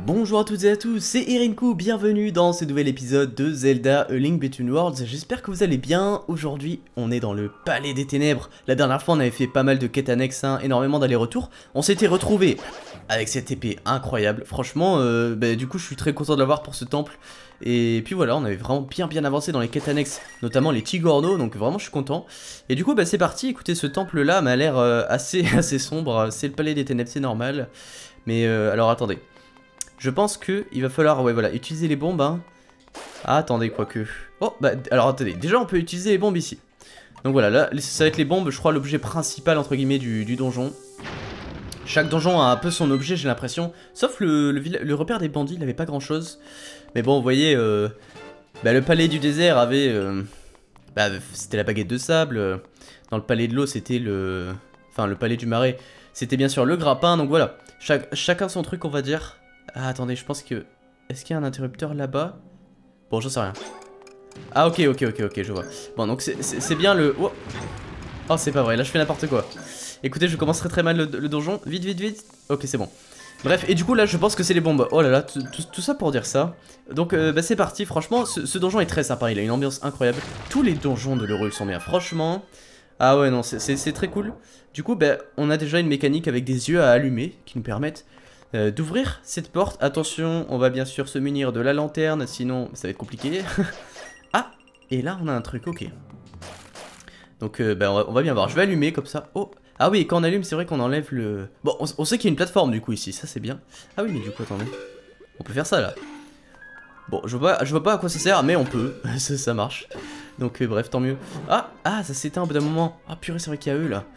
Bonjour à toutes et à tous, c'est Irinku, bienvenue dans ce nouvel épisode de Zelda A Link Between Worlds. J'espère que vous allez bien. Aujourd'hui, on est dans le Palais des Ténèbres. La dernière fois, on avait fait pas mal de quêtes annexes, énormément d'allers-retours. On s'était retrouvés avec cette épée incroyable. Franchement, du coup, je suis très content de l'avoir pour ce temple. Et puis voilà, on avait vraiment bien avancé dans les quêtes annexes, notamment les Tigorno, donc vraiment je suis content. Et du coup, c'est parti. Écoutez, ce temple-là m'a l'air assez sombre. C'est le Palais des Ténèbres, c'est normal. Mais alors attendez. Je pense que il va falloir, utiliser les bombes, Ah, attendez, quoique. Oh, alors attendez, déjà on peut utiliser les bombes ici. Donc voilà, là, ça va être les bombes, je crois, l'objet principal, entre guillemets, du donjon. Chaque donjon a un peu son objet, j'ai l'impression. Sauf le repère des bandits, il avait pas grand chose. Mais bon, vous voyez, le palais du désert avait... c'était la baguette de sable. Dans le palais de l'eau, c'était le... Enfin, le palais du marais, c'était bien sûr le grappin, donc voilà. Chacun son truc, on va dire. Ah, attendez, je pense que... Est-ce qu'il y a un interrupteur là-bas? Bon, j'en sais rien. Ah, ok, je vois. Bon, donc c'est bien le... Oh, c'est pas vrai, là je fais n'importe quoi. Écoutez, je commencerai très mal le donjon. Vite. Ok, c'est bon. Bref, et du coup, là, je pense que c'est les bombes. Oh là là, tout ça pour dire ça. Donc, c'est parti. Franchement, ce donjon est très sympa. Il a une ambiance incroyable. Tous les donjons de l'Hyrule sont bien, franchement. Ah ouais, non, c'est très cool. Du coup, on a déjà une mécanique avec des yeux à allumer qui nous permettent... d'ouvrir cette porte. Attention, on va bien sûr se munir de la lanterne, sinon ça va être compliqué. Ah, et là on a un truc, ok. Donc on va bien voir, je vais allumer comme ça. Oh, ah oui, quand on allume c'est vrai qu'on enlève le... Bon, on sait qu'il y a une plateforme du coup ici, ça c'est bien. Ah oui, mais du coup attendez, on peut faire ça là. Bon, je vois pas à quoi ça sert, mais on peut, ça marche. Donc bref, tant mieux. Ah, ça s'éteint au bout d'un moment. Ah purée, c'est vrai qu'il y a eux là.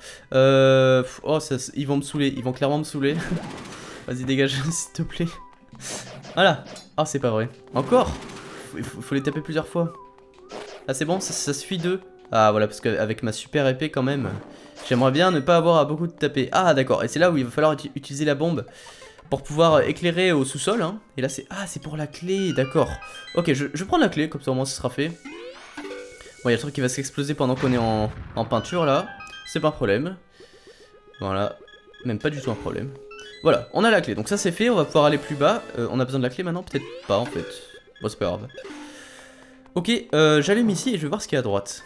Ils vont me saouler, ils vont clairement me saouler. Vas-y, dégage, s'il te plaît. Voilà. Ah, c'est pas vrai. Encore. Faut les taper plusieurs fois. Ah, c'est bon, ça suffit d'eux. Ah, voilà, parce qu'avec ma super épée, quand même, j'aimerais bien ne pas avoir à beaucoup de taper. Ah, d'accord. Et c'est là où il va falloir utiliser la bombe pour pouvoir éclairer au sous-sol. Et là, c'est... Ah, c'est pour la clé, d'accord. Ok, je prends la clé, comme ça au moins ça sera fait. Bon, il y a le truc qui va s'exploser pendant qu'on est en peinture, là. C'est pas un problème. Voilà. Même pas du tout un problème. Voilà, on a la clé, donc ça c'est fait, on va pouvoir aller plus bas. On a besoin de la clé maintenant? Peut-être pas en fait. Bon, c'est pas grave. Ok, j'allume ici et je vais voir ce qu'il y a à droite.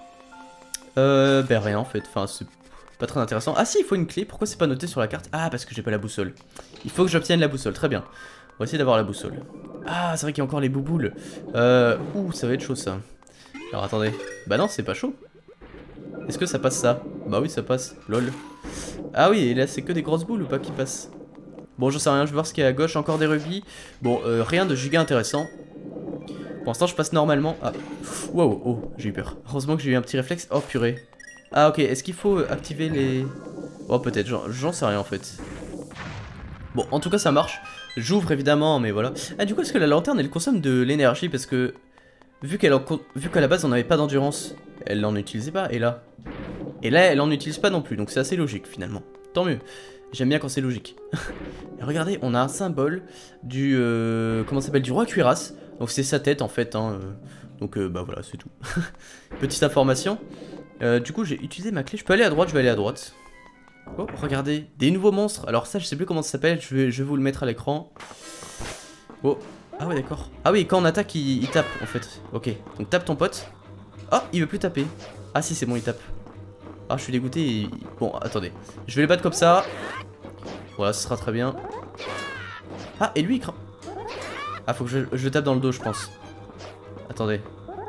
Rien en fait, enfin c'est pas très intéressant. Ah si, il faut une clé, pourquoi c'est pas noté sur la carte? Ah, parce que j'ai pas la boussole. Il faut que j'obtienne la boussole, très bien. On va essayer d'avoir la boussole. Ah, c'est vrai qu'il y a encore les bouboules. Ouh, ça va être chaud ça. Alors attendez, bah non, c'est pas chaud. Est-ce que ça passe ça? Bah oui, ça passe, lol. Ah oui, et là c'est que des grosses boules ou pas qui passent? Bon, je sais rien, je vais voir ce qu'il y a à gauche, encore des rubis. Bon, rien de giga intéressant. Pour l'instant, je passe normalement. Ah, wow, oh, j'ai eu peur. Heureusement que j'ai eu un petit réflexe. Oh purée. Ah ok, est-ce qu'il faut activer les... Oh peut-être, j'en sais rien en fait. Bon, en tout cas ça marche. J'ouvre évidemment, mais voilà. Ah du coup, est-ce que la lanterne elle consomme de l'énergie? Parce que... Vu qu'à la base on n'avait pas d'endurance, elle n'en utilisait pas, et là elle en utilise pas non plus, donc c'est assez logique finalement. Tant mieux, j'aime bien quand c'est logique. Et regardez, on a un symbole du... comment ça s'appelle? Du roi cuirasse. Donc c'est sa tête en fait, donc voilà, c'est tout. Petite information. Du coup j'ai utilisé ma clé, je peux aller à droite, je vais aller à droite. Oh, regardez, des nouveaux monstres. Alors ça je sais plus comment ça s'appelle, je vais vous le mettre à l'écran. Oh, ah ouais d'accord. Ah oui, quand on attaque il tape en fait. Ok, donc tape ton pote. Oh, il veut plus taper. Ah si, c'est bon, il tape. Ah, je suis dégoûté. Bon, attendez. Je vais les battre comme ça. Voilà, ce sera très bien. Ah, et lui, il craint. Ah, faut que je le tape dans le dos, je pense. Attendez.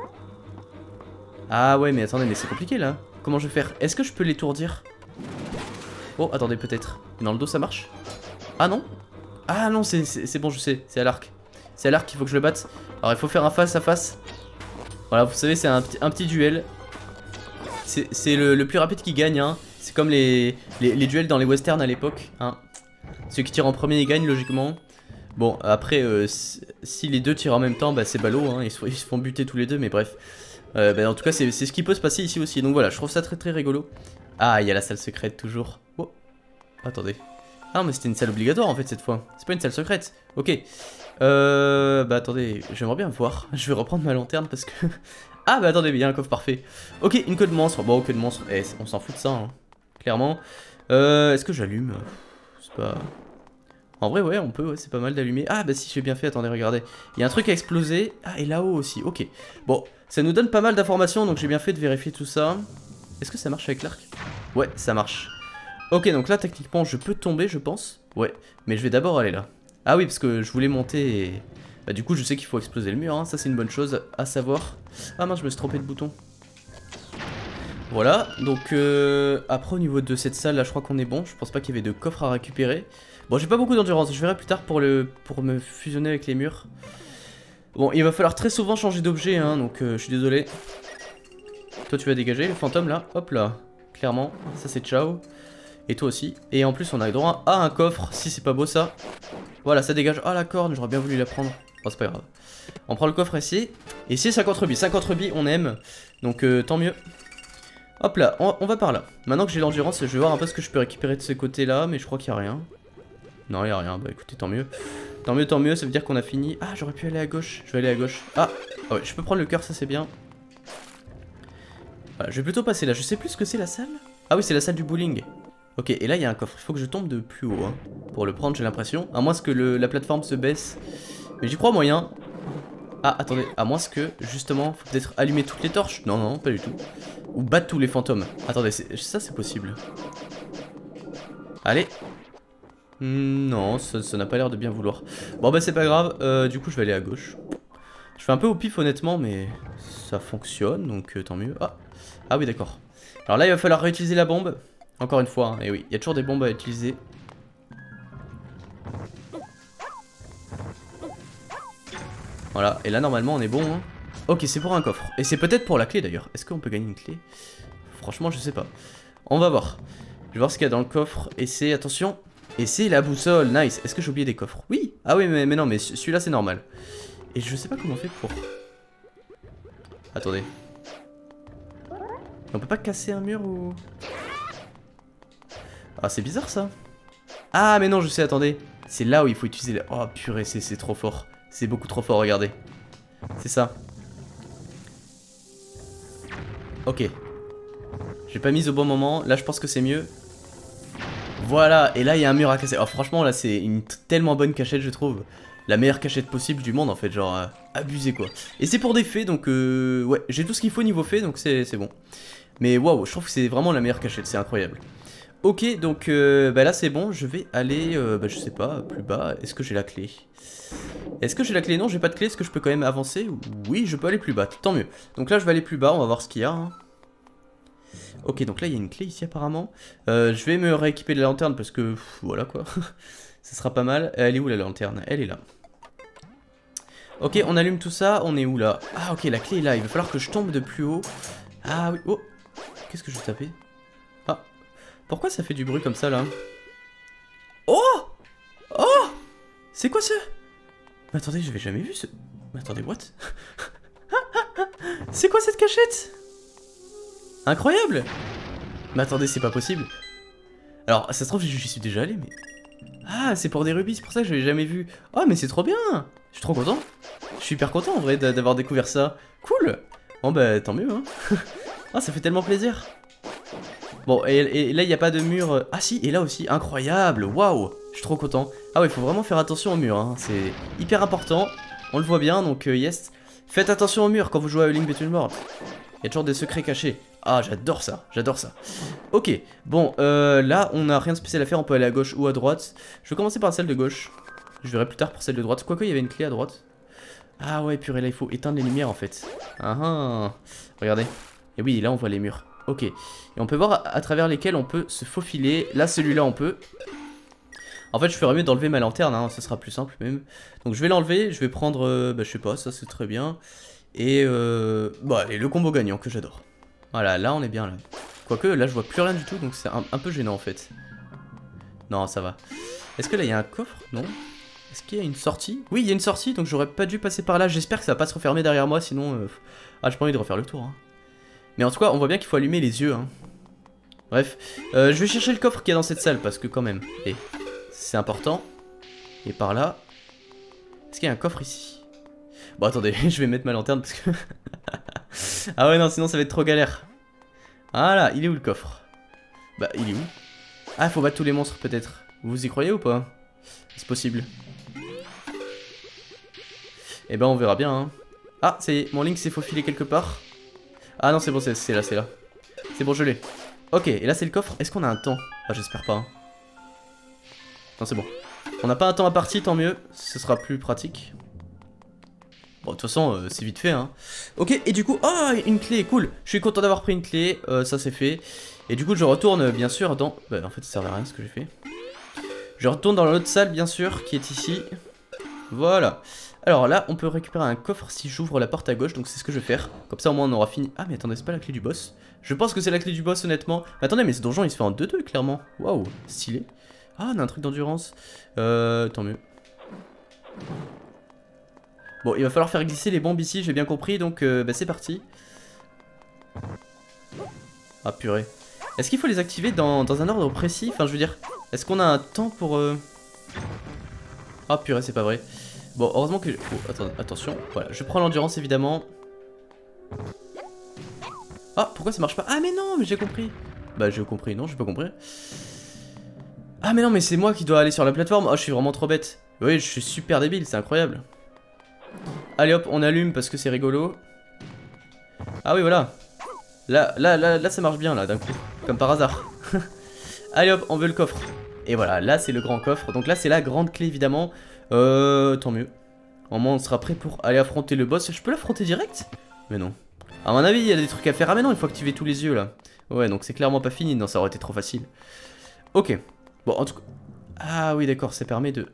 Ah ouais, mais attendez, mais c'est compliqué, là. Comment je vais faire? Est-ce que je peux l'étourdir? Oh, attendez, peut-être. Dans le dos, ça marche? Ah non? Ah non, c'est bon, je sais. C'est à l'arc. C'est à l'arc qu'il faut que je le batte. Alors, il faut faire un face à face. Voilà, vous savez, c'est un petit duel. C'est le plus rapide qui gagne, C'est comme les duels dans les westerns à l'époque, Ceux qui tirent en premier ils gagnent logiquement. Bon, après, si les deux tirent en même temps, c'est ballot, ils se font buter tous les deux, mais bref. En tout cas, c'est ce qui peut se passer ici aussi, donc voilà, je trouve ça très rigolo. Ah, il y a la salle secrète toujours. Oh, attendez. Ah, mais c'était une salle obligatoire en fait cette fois. C'est pas une salle secrète. Ok. Attendez, j'aimerais bien voir. Je vais reprendre ma lanterne parce que... Ah attendez, il y a un coffre parfait. Ok, une queue de monstre. Bon, queue de monstre, on s'en fout de ça, clairement. Est-ce que j'allume? C'est pas... En vrai, ouais, on peut, ouais, c'est pas mal d'allumer. Ah, bah si, j'ai bien fait, attendez, regardez. Il y a un truc à exploser. Ah, et là-haut aussi, ok. Bon, ça nous donne pas mal d'informations, donc j'ai bien fait de vérifier tout ça. Est-ce que ça marche avec l'arc? Ouais, ça marche. Ok, donc là, techniquement, je peux tomber, je pense. Ouais, mais je vais d'abord aller là. Ah oui, parce que je voulais monter et... Bah du coup, je sais qu'il faut exploser le mur, hein. Ça c'est une bonne chose à savoir. Ah mince, je me suis trompé de bouton. Voilà, donc après au niveau de cette salle là, je crois qu'on est bon. Je pense pas qu'il y avait de coffre à récupérer. Bon, j'ai pas beaucoup d'endurance, je verrai plus tard pour me fusionner avec les murs. Bon, il va falloir très souvent changer d'objet, hein, donc je suis désolé. Toi tu vas dégager, le fantôme là, hop là. Clairement, ça c'est ciao. Et toi aussi. Et en plus on a le droit à un coffre, si c'est pas beau ça. Voilà, ça dégage. Ah la corne, j'aurais bien voulu la prendre. Oh, c'est pas grave. On prend le coffre ici. Et ici 50 rubis. 50 rubis, on aime. Donc tant mieux. Hop là, on va par là. Maintenant que j'ai l'endurance, je vais voir un peu ce que je peux récupérer de ce côté-là. Mais je crois qu'il n'y a rien. Non, il n'y a rien. Bah écoutez, tant mieux. Tant mieux, ça veut dire qu'on a fini. Ah, j'aurais pu aller à gauche. Je vais aller à gauche. Ah, ouais, je peux prendre le cœur, ça c'est bien. Voilà, je vais plutôt passer là. Je sais plus ce que c'est la salle. Ah oui, c'est la salle du bowling. Ok, et là il y a un coffre. Il faut que je tombe de plus haut, hein, pour le prendre, j'ai l'impression. À moins que la plateforme se baisse. Mais j'y crois moyen. Ah, attendez, à moins que, justement, faut peut-être allumer toutes les torches. Non, non, pas du tout. Ou battre tous les fantômes. Attendez, ça c'est possible. Allez. Non, ça n'a pas l'air de bien vouloir. Bon bah c'est pas grave, du coup je vais aller à gauche. Je fais un peu au pif honnêtement, mais ça fonctionne, donc tant mieux. Ah oui d'accord. Alors là il va falloir réutiliser la bombe. Encore une fois, hein, et oui, il y a toujours des bombes à utiliser. Voilà, et là normalement on est bon, hein. Ok, c'est pour un coffre. Et c'est peut-être pour la clé d'ailleurs. Est-ce qu'on peut gagner une clé? Franchement, je sais pas. On va voir. Je vais voir ce qu'il y a dans le coffre. Et c'est, attention, et c'est la boussole. Nice. Est-ce que j'ai oublié des coffres? Oui. Ah oui, mais non, mais celui-là c'est normal. Et je sais pas comment on fait pour... Attendez. On peut pas casser un mur ou... Ah, c'est bizarre ça. Ah, mais non, je sais, attendez. C'est là où il faut utiliser les... Oh purée, c'est trop fort. C'est beaucoup trop fort, regardez. C'est ça. Ok. J'ai pas mis au bon moment. Là, je pense que c'est mieux. Voilà. Et là, il y a un mur à casser. Oh, franchement, là, c'est une tellement bonne cachette, je trouve. La meilleure cachette possible du monde, en fait. Genre, abusé, quoi. Et c'est pour des fées, donc... Ouais, j'ai tout ce qu'il faut niveau fées, donc c'est bon. Mais waouh, je trouve que c'est vraiment la meilleure cachette. C'est incroyable. Ok, donc bah là, c'est bon. Je vais aller, bah, je sais pas, plus bas. Est-ce que j'ai la clé? Est-ce que j'ai la clé? Non, j'ai pas de clé. Est-ce que je peux quand même avancer? Oui, je peux aller plus bas. Tant mieux. Donc là, je vais aller plus bas. On va voir ce qu'il y a. Hein. Ok, donc là, il y a une clé ici apparemment. Je vais me rééquiper de la lanterne parce que... voilà quoi. Ça sera pas mal. Elle est où la lanterne? Elle est là. Ok, on allume tout ça. On est où là? Ah ok, la clé est là. Il va falloir que je tombe de plus haut. Ah oui. Oh. Qu'est-ce que je vais taper? Ah. Pourquoi ça fait du bruit comme ça là? Oh! Oh! C'est quoi ça? Mais attendez, j'avais jamais vu ce... Mais attendez, what? C'est quoi cette cachette? Incroyable! Mais attendez, c'est pas possible. Alors, ça se trouve, j'y suis déjà allé, mais... Ah, c'est pour des rubis, c'est pour ça que je l'avais jamais vu. Oh, mais c'est trop bien! Je suis trop content. Je suis hyper content, en vrai, d'avoir découvert ça. Cool! Bon, bah, tant mieux, hein. Ah, ça fait tellement plaisir. Bon, et là, il n'y a pas de mur... Ah si, et là aussi, incroyable! Waouh! Je suis trop content. Ah ouais, il faut vraiment faire attention au mur, hein. C'est hyper important. On le voit bien, donc yes. Faites attention au mur quand vous jouez à A Link Between Worlds. Il y a toujours des secrets cachés. Ah, j'adore ça, j'adore ça. Ok, bon, là, on n'a rien de spécial à faire. On peut aller à gauche ou à droite. Je vais commencer par celle de gauche. Je verrai plus tard pour celle de droite. Quoique, il y avait une clé à droite. Ah ouais, purée, là, il faut éteindre les lumières, en fait. Ah ah. Regardez. Et oui, là, on voit les murs. Ok. Et on peut voir à travers lesquels on peut se faufiler. Là, celui-là, on peut. En fait, je ferais mieux d'enlever ma lanterne, hein, ça sera plus simple même. Donc je vais l'enlever, je vais prendre, bah je sais pas, ça c'est très bien. Et bah allez, le combo gagnant que j'adore. Voilà, là on est bien là. Quoique, là je vois plus rien du tout, donc c'est un peu gênant en fait. Non, ça va. Est-ce que là il y a un coffre? Non. Est-ce qu'il y a une sortie? Oui, il y a une sortie, donc j'aurais pas dû passer par là. J'espère que ça va pas se refermer derrière moi, sinon... Ah, j'ai pas envie de refaire le tour. Hein. Mais en tout cas, on voit bien qu'il faut allumer les yeux. Hein. Bref, je vais chercher le coffre qu'il y a dans cette salle, parce que quand même... Et c'est important. Et par là... Est-ce qu'il y a un coffre ici? Bon, attendez, je vais mettre ma lanterne, parce que... Ah ouais, non, sinon ça va être trop galère. Voilà, il est où le coffre? Bah, il est où? Ah, faut battre tous les monstres, peut-être. Vous y croyez ou pas? C'est possible. Et ben on verra bien hein. Ah ça y est, mon Link s'est faufilé quelque part. Ah non c'est bon, c'est là, c'est là. C'est bon, je l'ai. Ok, et là c'est le coffre. Est-ce qu'on a un temps? Ah j'espère pas hein. Non c'est bon. On n'a pas un temps à partie, tant mieux. Ce sera plus pratique. Bon de toute façon c'est vite fait hein. Ok, et du coup, oh une clé, cool. Je suis content d'avoir pris une clé, ça c'est fait. Et du coup je retourne bien sûr dans... Bah en fait ça servait à rien ce que j'ai fait. Je retourne dans l'autre salle bien sûr, qui est ici. Voilà. Alors là, on peut récupérer un coffre si j'ouvre la porte à gauche, donc c'est ce que je vais faire. Comme ça au moins on aura fini. Ah mais attendez, c'est pas la clé du boss. Je pense que c'est la clé du boss honnêtement. Mais attendez, mais ce donjon il se fait en 2-2 clairement. Waouh, stylé. Ah on a un truc d'endurance. Tant mieux. Bon, il va falloir faire glisser les bombes ici, j'ai bien compris, donc bah, c'est parti. Ah purée. Est-ce qu'il faut les activer dans un ordre précis? Enfin je veux dire, est-ce qu'on a un temps pour... Ah purée, c'est pas vrai. Bon, heureusement que... Oh, attention, voilà, je prends l'endurance évidemment. Ah, pourquoi ça marche pas? Ah mais non, mais j'ai compris. Bah j'ai compris, non, j'ai pas compris. Ah mais non, mais c'est moi qui dois aller sur la plateforme. Oh, je suis vraiment trop bête. Oui, je suis super débile, c'est incroyable. Allez hop, on allume parce que c'est rigolo. Ah oui, voilà. Là, ça marche bien, là, d'un coup. Comme par hasard. Allez hop, on veut le coffre. Et voilà, là, c'est le grand coffre. Donc là, c'est la grande clé, évidemment. Tant mieux. Au moins, on sera prêt pour aller affronter le boss. Je peux l'affronter direct? Mais non. À mon avis, il y a des trucs à faire. Ah mais non, il faut activer tous les yeux, là. Ouais, donc c'est clairement pas fini. Non, ça aurait été trop facile. Ok. Bon, en tout cas... Ah oui, d'accord, ça permet de...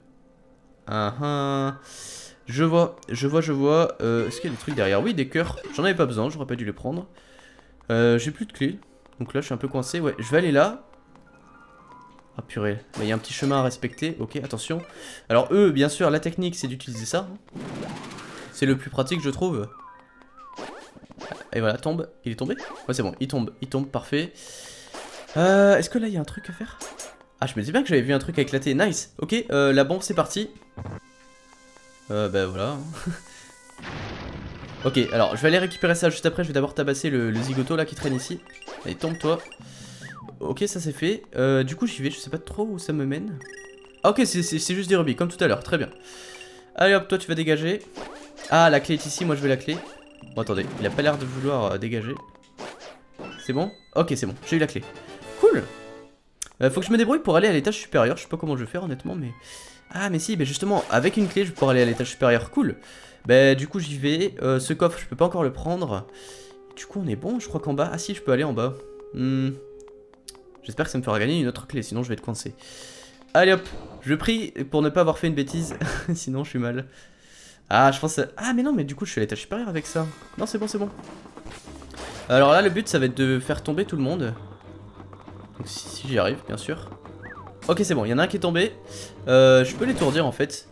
Je vois. Est-ce qu'il y a des trucs derrière? Oui, des cœurs. J'en avais pas besoin, j'aurais pas dû les prendre. J'ai plus de clés. Donc là, je suis un peu coincé. Ouais, je vais aller là. Ah purée, il y a un petit chemin à respecter. Ok, attention. Alors eux, bien sûr, la technique, c'est d'utiliser ça. C'est le plus pratique, je trouve. Et voilà, tombe. Il est tombé? Ouais, c'est bon, il tombe, parfait. Est-ce que là, il y a un truc à faire? Ah, je me disais bien que j'avais vu un truc à éclater. Nice. Ok, la bombe, c'est parti. Bah voilà. Ok, alors je vais aller récupérer ça juste après. Je vais d'abord tabasser le zigoto là qui traîne ici. Allez, tombe toi. Ok, ça c'est fait. Du coup, j'y vais. Je sais pas trop où ça me mène. Ah, ok, c'est juste des rubis, comme tout à l'heure. Très bien. Allez hop, toi tu vas dégager. Ah, la clé est ici. Moi je veux la clé. Bon, attendez, il a pas l'air de vouloir dégager. C'est bon? Ok, c'est bon. J'ai eu la clé. Cool. Faut que je me débrouille pour aller à l'étage supérieur. Je sais pas comment je vais faire honnêtement, mais... Ah mais si, bah justement, avec une clé je vais pouvoir aller à l'étage supérieur, cool. Bah du coup j'y vais, ce coffre je peux pas encore le prendre. Du coup on est bon, je crois qu'en bas, ah si je peux aller en bas. J'espère que ça me fera gagner une autre clé, sinon je vais être coincé. Allez hop, je prie pour ne pas avoir fait une bêtise, sinon je suis mal. Ah je pense... Ah mais non, mais du coup je suis à l'étage supérieur avec ça. Non c'est bon, c'est bon. Alors là le but ça va être de faire tomber tout le monde. Donc si j'y arrive bien sûr. Ok c'est bon, il y en a un qui est tombé. Je peux l'étourdir en fait.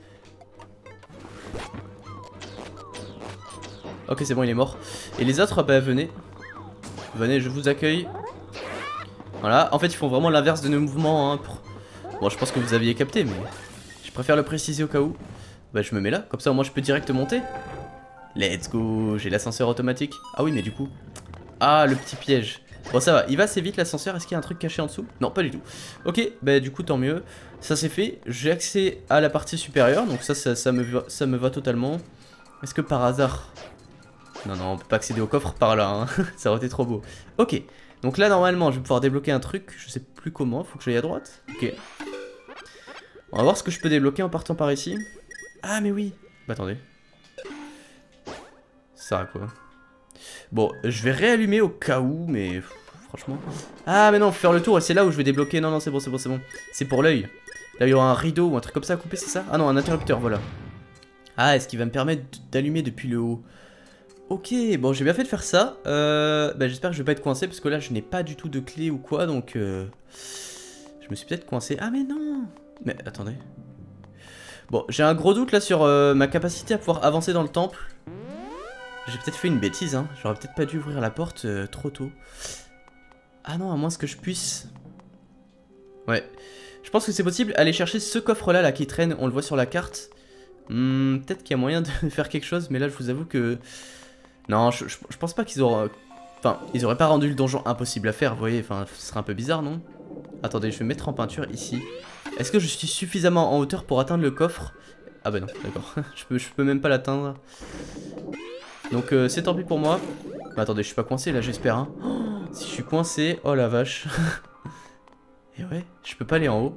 Ok c'est bon, il est mort. Et les autres, bah venez. Venez, je vous accueille. Voilà, en fait ils font vraiment l'inverse de nos mouvements hein, pour... Bon je pense que vous aviez capté, mais je préfère le préciser au cas où. Bah je me mets là, comme ça au moins je peux direct monter. Let's go, j'ai l'ascenseur automatique. Ah oui mais du coup... Ah le petit piège. Bon ça va, il va assez vite l'ascenseur, est-ce qu'il y a un truc caché en dessous? Non, pas du tout. Ok, bah du coup tant mieux, ça c'est fait. J'ai accès à la partie supérieure, donc ça me va totalement. Est-ce que par hasard... Non, non, on peut pas accéder au coffre par là, hein. Ça aurait été trop beau. Ok, donc là normalement je vais pouvoir débloquer un truc, je sais plus comment, faut que j'aille à droite. Ok. On va voir ce que je peux débloquer en partant par ici. Ah mais oui. Bah attendez. Ça sert à quoi? Bon, je vais réallumer au cas où, mais franchement... Ah mais non, faut faire le tour et c'est là où je vais débloquer. Non, non, c'est bon, c'est bon, c'est bon. C'est pour l'œil. Là, il y aura un rideau ou un truc comme ça à couper, c'est ça? Ah non, un interrupteur, voilà. Ah, est-ce qu'il va me permettre d'allumer depuis le haut? Ok, bon, j'ai bien fait de faire ça. Bah, j'espère que je vais pas être coincé parce que là, je n'ai pas du tout de clé ou quoi, donc... Je me suis peut-être coincé. Ah mais non! Mais attendez. Bon, j'ai un gros doute là sur ma capacité à pouvoir avancer dans le temple. J'ai peut-être fait une bêtise, hein. J'aurais peut-être pas dû ouvrir la porte trop tôt. Ah non, à moins que je puisse... Ouais. Je pense que c'est possible. Aller chercher ce coffre-là là, qui traîne. On le voit sur la carte. Peut-être qu'il y a moyen de faire quelque chose. Mais là, je vous avoue que... Non, je pense pas qu'ils auraient... Enfin, ils auraient pas rendu le donjon impossible à faire, vous voyez. Enfin, ce serait un peu bizarre, non? Attendez, je vais me mettre en peinture ici. Est-ce que je suis suffisamment en hauteur pour atteindre le coffre? Ah bah non, d'accord. je peux même pas l'atteindre. Donc c'est tant pis pour moi. Mais attendez, je suis pas coincé là, j'espère. Hein. Oh, si je suis coincé, oh la vache. Et ouais, je peux pas aller en haut.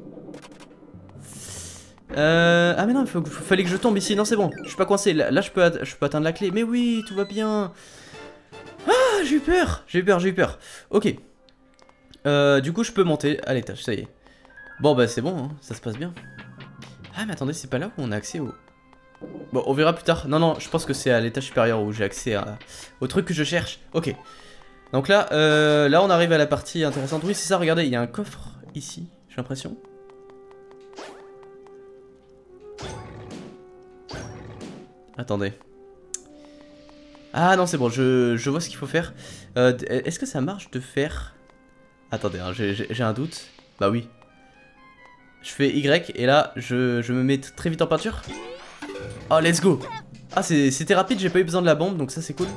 Ah mais non, fallait que je tombe ici. Non, c'est bon, je suis pas coincé. Là je peux atteindre la clé. Mais oui, tout va bien. Ah, j'ai eu peur. J'ai eu peur. Ok. Du coup, je peux monter à l'étage, ça y est. Bon, bah c'est bon, hein, ça se passe bien. Ah, mais attendez, c'est pas là où on a accès au... Bon, on verra plus tard. Non, non, je pense que c'est à l'étage supérieur où j'ai accès au truc que je cherche. Ok. Donc là, là, on arrive à la partie intéressante. Oui, c'est ça, regardez, il y a un coffre ici, j'ai l'impression. Attendez. Ah non, c'est bon, je vois ce qu'il faut faire. Est-ce que ça marche de faire... Attendez, hein, j'ai un doute. Bah oui. Je fais Y et là, je me mets très vite en peinture. Oh, let's go. Ah, c'était rapide, j'ai pas eu besoin de la bombe, donc ça c'est cool.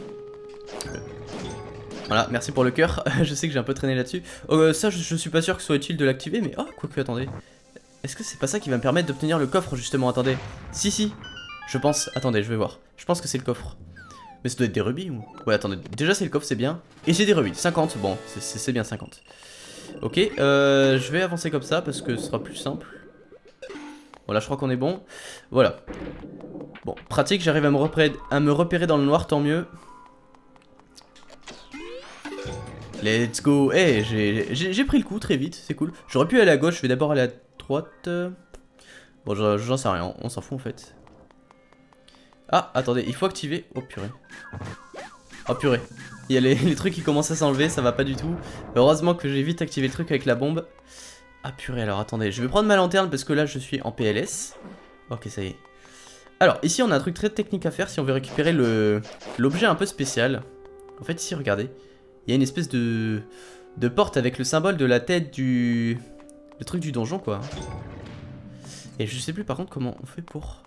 Voilà, merci pour le cœur. Je sais que j'ai un peu traîné là-dessus. Ça, je suis pas sûr que ce soit utile de l'activer, mais... Oh, quoique, attendez. Est-ce que c'est pas ça qui va me permettre d'obtenir le coffre, justement? Attendez. Si. Je pense... Attendez, je vais voir. Je pense que c'est le coffre. Mais ça doit être des rubis ou... Ouais, attendez. Déjà, c'est le coffre, c'est bien. Et j'ai des rubis. 50, bon, c'est bien 50. Ok, je vais avancer comme ça parce que ce sera plus simple. Voilà, je crois qu'on est bon. Voilà. Bon, pratique, j'arrive à me repérer dans le noir, tant mieux. Let's go. Hey, j'ai pris le coup très vite, c'est cool. J'aurais pu aller à gauche, je vais d'abord aller à droite. Bon, j'en sais rien, on s'en fout en fait. Ah, attendez, il faut activer. Oh purée. Oh purée. Il y a les trucs qui commencent à s'enlever, ça va pas du tout. Heureusement que j'ai vite activé le truc avec la bombe. Ah purée, alors attendez, je vais prendre ma lanterne parce que là je suis en PLS. Ok, ça y est. Alors, ici on a un truc très technique à faire si on veut récupérer l'objet un peu spécial. En fait, ici, regardez. Il y a une espèce de porte avec le symbole de la tête du... Le truc du donjon, quoi. Et je sais plus par contre comment on fait pour...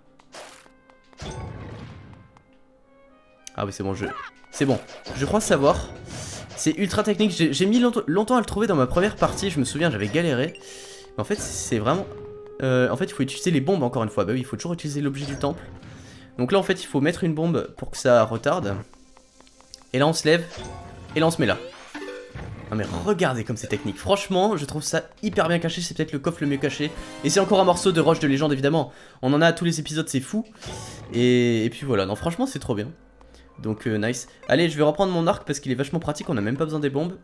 Ah oui, c'est bon, c'est bon, je crois savoir. C'est ultra technique, j'ai mis longtemps à le trouver dans ma première partie, je me souviens, j'avais galéré. Mais en fait, c'est vraiment... en fait, il faut utiliser les bombes encore une fois. Bah oui, il faut toujours utiliser l'objet du temple. Donc là, en fait, il faut mettre une bombe pour que ça retarde. Et là, on se lève. Et là, on se met là. Non mais regardez comme c'est technique. Franchement, je trouve ça hyper bien caché. C'est peut-être le coffre le mieux caché. Et c'est encore un morceau de roche de légende, évidemment. On en a à tous les épisodes, c'est fou. Et puis voilà, non, franchement, c'est trop bien. Donc, nice. Allez, je vais reprendre mon arc parce qu'il est vachement pratique. On a même pas besoin des bombes.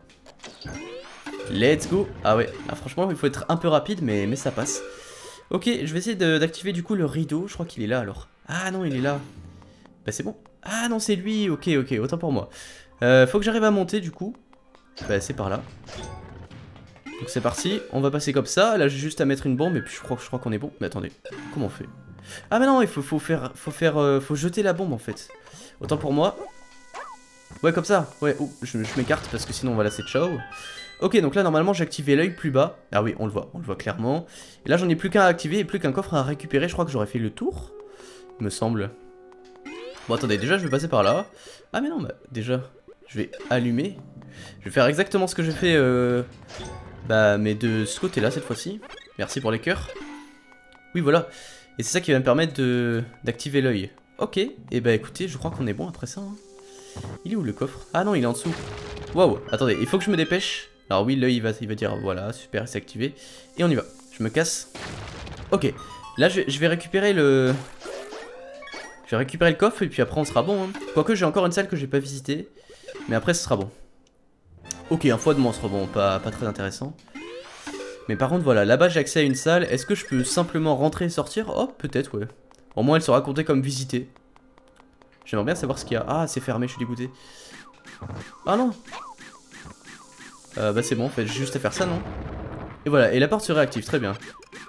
Let's go. Ah ouais, ah, franchement, il faut être un peu rapide, mais ça passe. Ok, je vais essayer d'activer du coup le rideau. Je crois qu'il est là alors. Ah non, il est là. Bah c'est bon. Ah non, c'est lui. Ok, autant pour moi. Faut que j'arrive à monter du coup. Bah c'est par là. Donc c'est parti, on va passer comme ça. Là j'ai juste à mettre une bombe et puis je crois qu'on est bon. Mais attendez, comment on fait? Ah mais non, il faut jeter la bombe en fait. Autant pour moi. Ouais comme ça, ouais, oh, je m'écarte parce que sinon on va lasser ciao. Ok, donc là normalement j'ai activé l'œil plus bas. Ah oui, on le voit clairement. Et là j'en ai plus qu'un à activer et plus qu'un coffre à récupérer. Je crois que j'aurais fait le tour, il me semble. Bon attendez, déjà je vais passer par là. Ah mais non, bah déjà, je vais allumer. Je vais faire exactement ce que j'ai fait, bah mais de ce côté là cette fois-ci. Merci pour les cœurs. Oui voilà, et c'est ça qui va me permettre d'activer l'œil. Ok, et bah écoutez, je crois qu'on est bon après ça, hein. Il est où le coffre? Ah non, il est en dessous. Waouh, attendez, il faut que je me dépêche. Alors oui, l'œil il va dire voilà, super, c'est activé. Et on y va, je me casse. Ok, là je vais récupérer le... Je vais récupérer le coffre et puis après on sera bon, hein. Quoique j'ai encore une salle que j'ai pas visitée. Mais après ce sera bon. Ok, un foie de monstre, bon, pas très intéressant. Mais par contre voilà, là-bas j'ai accès à une salle. Est-ce que je peux simplement rentrer et sortir? Oh, peut-être, ouais. Au moins elle sera comptée comme visitée. J'aimerais bien savoir ce qu'il y a. Ah, c'est fermé, je suis dégoûté. Ah non. Bah c'est bon, en fait, j'ai juste à faire ça, non? Et voilà, et la porte se réactive, très bien.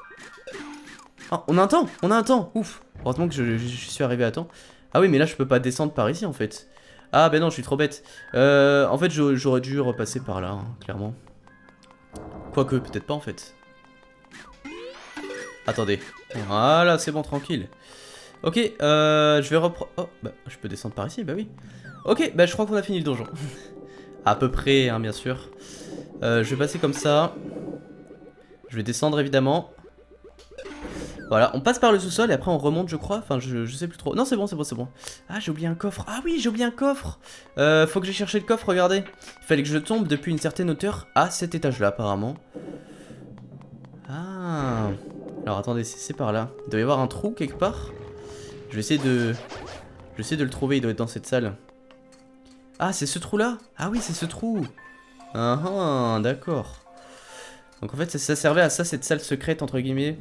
Ah, on a un temps, ouf. Heureusement que je suis arrivé à temps. Ah oui, mais là je peux pas descendre par ici en fait. Ah ben non, je suis trop bête. En fait, j'aurais dû repasser par là, hein, clairement. Quoique, peut-être pas en fait. Attendez. Voilà, c'est bon, tranquille. Ok, je vais reprendre... Oh, bah, je peux descendre par ici, bah oui. Ok, bah je crois qu'on a fini le donjon. À peu près, hein, bien sûr. Je vais passer comme ça. Je vais descendre évidemment. Voilà, on passe par le sous-sol et après on remonte je crois. Enfin je sais plus trop. Non c'est bon, c'est bon, c'est bon. Ah j'ai oublié un coffre. Ah oui j'ai oublié un coffre. Faut que j'aille chercher le coffre, regardez. Il fallait que je tombe depuis une certaine hauteur à cet étage là apparemment. Ah. Alors attendez, c'est par là. Il doit y avoir un trou quelque part. Je vais essayer de... le trouver, il doit être dans cette salle. Ah c'est ce trou là. Ah oui c'est ce trou. Ah d'accord. Donc en fait ça servait à ça, cette salle secrète entre guillemets.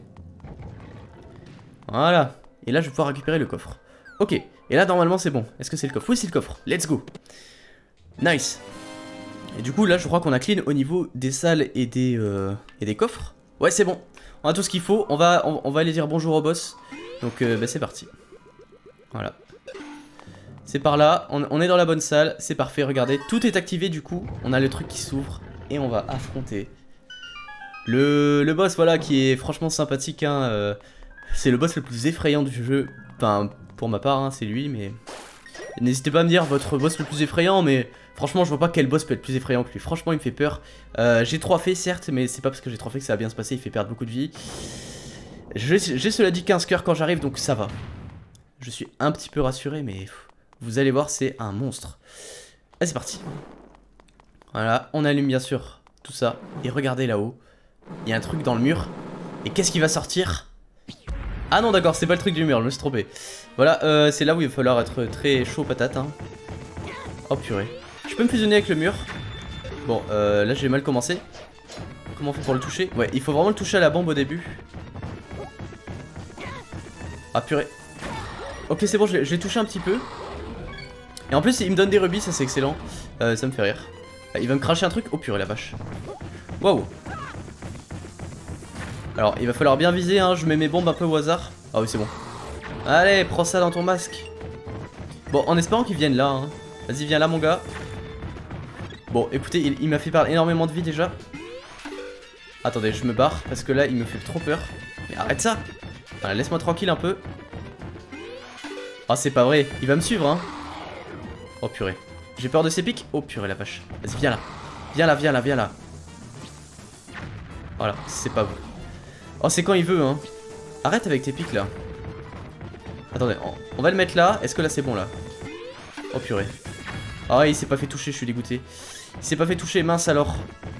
Voilà. Et là je vais pouvoir récupérer le coffre. Ok. Et là normalement c'est bon. Est-ce que c'est le coffre? Oui c'est le coffre. Let's go. Nice. Et du coup là je crois qu'on a clean au niveau des salles et des coffres. Ouais c'est bon. On a tout ce qu'il faut. On va aller dire bonjour au boss. Donc bah, c'est parti. Voilà. C'est par là. On est dans la bonne salle. C'est parfait. Regardez. Tout est activé du coup. On a le truc qui s'ouvre. Et on va affronter le boss voilà qui est franchement sympathique hein. C'est le boss le plus effrayant du jeu. Enfin, pour ma part, hein, c'est lui, mais... N'hésitez pas à me dire votre boss le plus effrayant, mais franchement, je vois pas quel boss peut être plus effrayant que lui. Franchement, il me fait peur. J'ai 3 faits, certes, mais c'est pas parce que j'ai 3 faits que ça va bien se passer. Il fait perdre beaucoup de vie. J'ai cela dit 15 cœurs quand j'arrive, donc ça va. Je suis un petit peu rassuré, mais vous allez voir, c'est un monstre. Allez, c'est parti. Voilà, on allume bien sûr tout ça. Et regardez là-haut. Il y a un truc dans le mur. Et qu'est-ce qui va sortir ? Ah non d'accord, c'est pas le truc du mur, je me suis trompé. Voilà, c'est là où il va falloir être très chaud patate hein. Oh purée. Je peux me fusionner avec le mur. Bon, là j'ai mal commencé. Comment on fait pour le toucher? Ouais, il faut vraiment le toucher à la bombe au début. Ah purée. Ok c'est bon, je l'ai touché un petit peu. Et en plus il me donne des rubis, ça c'est excellent. Ça me fait rire. Il va me cracher un truc. Oh purée la vache. Waouh. Alors il va falloir bien viser hein, je mets mes bombes un peu au hasard. Ah oui c'est bon. Allez prends ça dans ton masque. Bon en espérant qu'ils viennent là hein. Vas-y viens là mon gars. Bon écoutez il m'a fait perdre énormément de vie déjà. Attendez je me barre parce que là il me fait trop peur. Mais arrête ça. Voilà, laisse-moi tranquille un peu. Ah c'est pas vrai, il va me suivre hein. Oh purée. J'ai peur de ses pics. Oh purée la vache. Vas-y viens là. Viens là, viens là, viens là. Voilà, c'est pas vous. Oh c'est quand il veut hein. Arrête avec tes pics là. Attendez, on va le mettre là. Est-ce que là c'est bon là? Oh purée. Ah il s'est pas fait toucher, je suis dégoûté. Il s'est pas fait toucher, mince alors.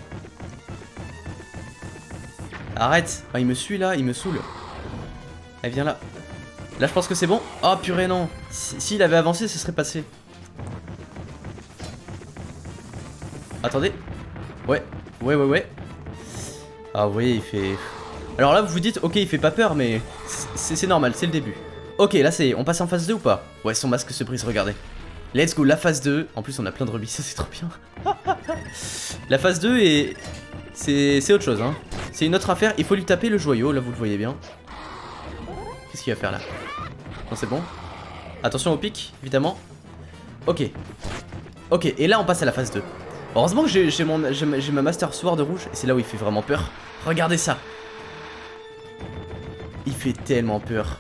Arrête. Ah il me suit là, il me saoule. Allez viens là. Là je pense que c'est bon. Oh purée non. S'il avait avancé ce serait passé. Attendez. Ouais. Ouais. Ah vous voyez il fait... Alors là vous vous dites ok il fait pas peur mais c'est normal, c'est le début. Ok là c'est, on passe en phase 2 ou pas? Ouais son masque se brise, regardez. Let's go, la phase 2. En plus on a plein de rubis, ça c'est trop bien. La phase 2 est... c'est autre chose hein. C'est une autre affaire, il faut lui taper le joyau, là vous le voyez bien. Qu'est-ce qu'il va faire là? Non c'est bon. Attention au pic, évidemment. Ok. Ok, et là on passe à la phase 2. Heureusement que j'ai ma Master Sword rouge, et c'est là où il fait vraiment peur. Regardez ça. Il fait tellement peur.